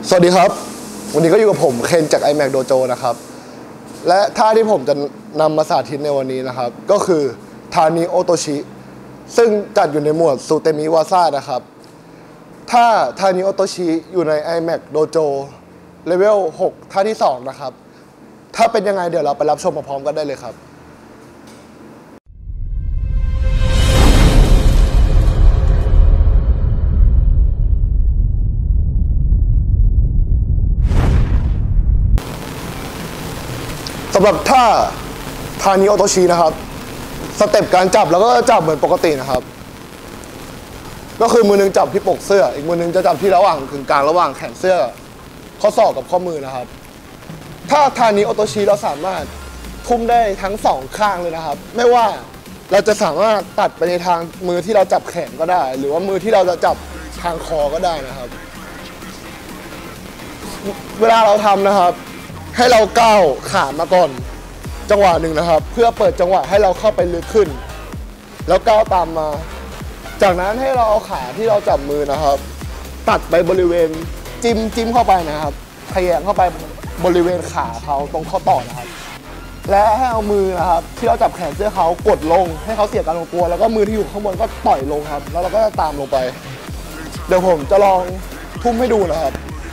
สวัสดีครับวันนี้ก็อยู่กับผมเคนจาก iMac Dojo นะครับและท่าที่ผมจะนำมาสาธิตในวันนี้นะครับก็คือทานิโอโตชิซึ่งจัดอยู่ในหมวดซูเตมิวาซ่านะครับถ้าทานิโอโตชิอยู่ใน iMac Dojo เลเวล 6 ท่าที่ 2 นะครับถ้าเป็นยังไงเดี๋ยวเราไปรับชมพร้อมกันได้เลยครับสำหรับท่าทานิโอโตชินะครับสเต็ปการจับแล้วก็จับเหมือนปกตินะครับก็คือมือนึงจับที่ปกเสื้ออีกมือนึงจะจับที่ระหว่างกึ่งกลางระหว่างแขนเสื้อข้อศอกกับข้อมือนะครับถ้าทานิโอโตชิเราสามารถทุ่มได้ทั้งสองข้างเลยนะครับไม่ว่าเราจะสามารถตัดไปในทางมือที่เราจับแขนก็ได้หรือว่ามือที่เราจะจับทางคอก็ได้นะครับเวลาเราทำนะครับให้เราก้าวขามาก่อนจังหวะหนึ่งนะครับเพื่อเปิดจังหวะให้เราเข้าไปลึกขึ้นแล้วก้าวตามมาจากนั้นให้เราเอาขาที่เราจับมือนะครับตัดไปบริเวณจิ้มเข้าไปนะครับทะแยงเข้าไปบริเวณขาเขาตรงข้อต่อนะครับและให้เอามือนะครับที่เราจับแขนเสื้อเขากดลงให้เขาเสียการทรงตัวแล้วก็มือที่อยู่ข้างบนก็ปล่อยลงครับแล้วเราก็จะตามลงไปเดี๋ยวผมจะลองทุ่มให้ดูนะครับ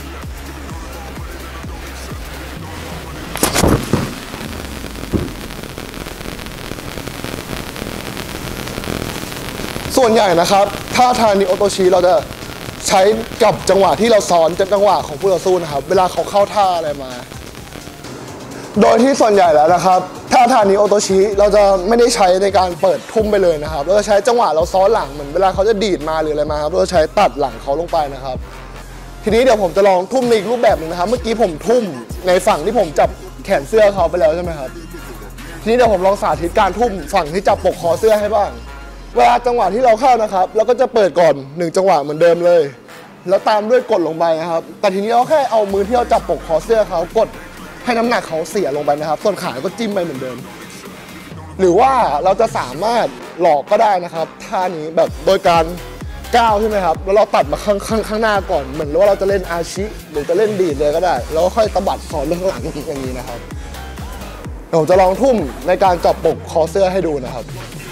ส่วนใหญ่นะครับถ้าทานิโอโตชิเราจะใช้กับจังหวะที่เราซ้อนจังหวะของผู้ต่อสู้นะครับเวลาเขาเข้าท่าอะไรมาโดยที่ส่วนใหญ่แล้วนะครับถ้าทานิโอโตชิเราจะไม่ได้ใช้ในการเปิดทุ่มไปเลยนะครับเราจะใช้จังหวะเราซ้อนหลังเหมือนเวลาเขาจะดีดมาหรืออะไรมาครับเราจะใช้ตัดหลังเขาลงไปนะครับทีนี้เดี๋ยวผมจะลองทุ่มในอีกรูปแบบหนึ่งนะครับเมื่อกี้ผมทุ่มในฝั่งที่ผมจับแขนเสื้อเขาไปแล้วใช่ไหมครับทีนี้เดี๋ยวผมลองสาธิตการทุ่มฝั่งที่จับปกคอเสื้อให้บ้างเวลาจังหวะที่เราเข้านะครับเราก็จะเปิดก่อน1จังหวะเหมือนเดิมเลยแล้วตามด้วยกดลงไปนะครับแต่ทีนี้เราแค่เอามือที่เราจับปกคอเสื้อเขากดให้น้ำหนักเขาเสียลงไปนะครับส่วนขาก็จิ้มไปเหมือนเดิมหรือว่าเราจะสามารถหลอกก็ได้นะครับท่านี้แบบโดยการก้าวใช่ไหมครับแล้วเราตัดมาข้างหน้าก่อนเหมือนว่าเราจะเล่นอาชิหรือจะเล่นดีดเลยก็ได้แล้วก็ค่อยตบัดคอเรื่องหลังอย่างนี้นะครับผมจะลองทุ่มในการจับปกคอเสื้อให้ดูนะครับ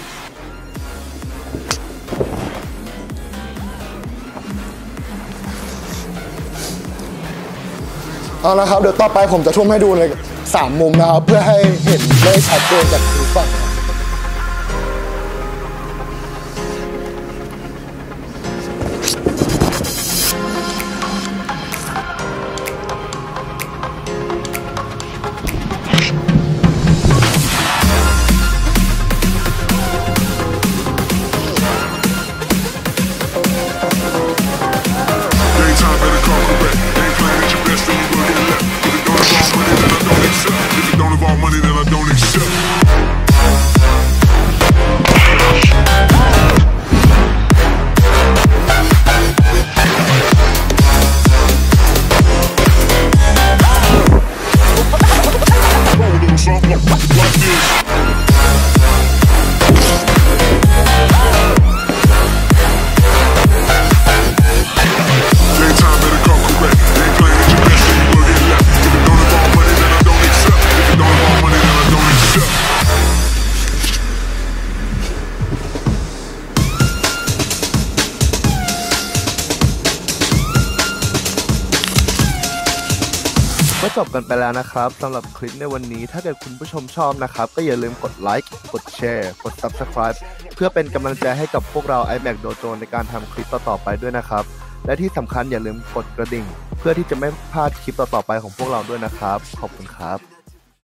เอาละครับเดี๋ยวต่อไปผมจะทุ่มให้ดูใน3มุมนะครับเพื่อให้เห็นได้ชัดเจนจากทุกฝั่งก็จบกันไปแล้วนะครับสำหรับคลิปในวันนี้ถ้าเกิดคุณผู้ชมชอบนะครับก็อย่าลืมกดไลค์กดแชร์กด Subscribe เพื่อเป็นกำลังใจให้กับพวกเรา iMac Dojo ในการทำคลิปต่อๆไปด้วยนะครับและที่สำคัญอย่าลืมกดกระดิ่งเพื่อที่จะไม่พลาดคลิปต่อๆไปของพวกเราด้วยนะครับขอบคุณครับ